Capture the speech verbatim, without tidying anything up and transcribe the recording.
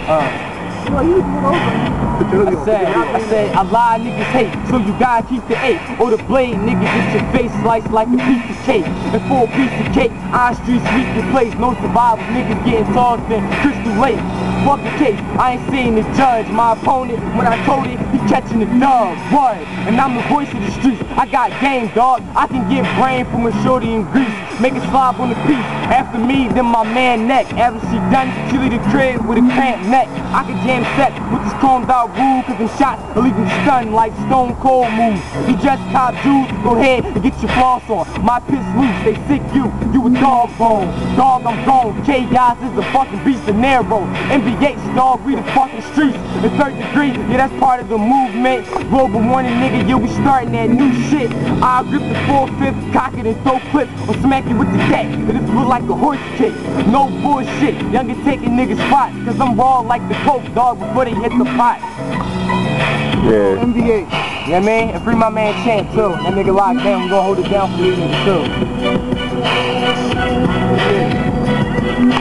Uh. No, you moved over. I said, I said, a lot of niggas hate, so you gotta keep the eight. Or the blade, nigga, get your face sliced like a piece of cake. And for a piece of cake, I street sweep your place. No survivors, niggas getting tossed in Crystal Lake. Fuck the case, I ain't seeing the judge. My opponent, when I told it, he catching the dub. What? And I'm the voice of the streets. I got game, dog. I can get brain from a shorty in Greece. Make it slob on the piece. After me, then my man neck. After she done, she leave the crib with a cramped neck. I can jam set with this chromed out rule, cause them shots will leave them stunned like stone cold moves. You just cop dudes, go ahead and get your floss on. My piss loose, they sick you, you a dog bone. Dog, I'm gone. K-Guys is a fucking beast of narrow. N B H, dog, we the fucking streets. The third degree, yeah, that's part of the movement. Global warning, nigga, yeah, we starting that new shit. I'll grip the four-fifth, cock it and throw clips, or smack you with the cat. It just look like a horse kick. No bullshit, younger taking niggas spots, cause I'm raw like the coke, dog, before they hit the pot. Yeah. M B H. You know what I mean? And free my man Champ too. That nigga locked down, we gonna hold it down for these niggas too.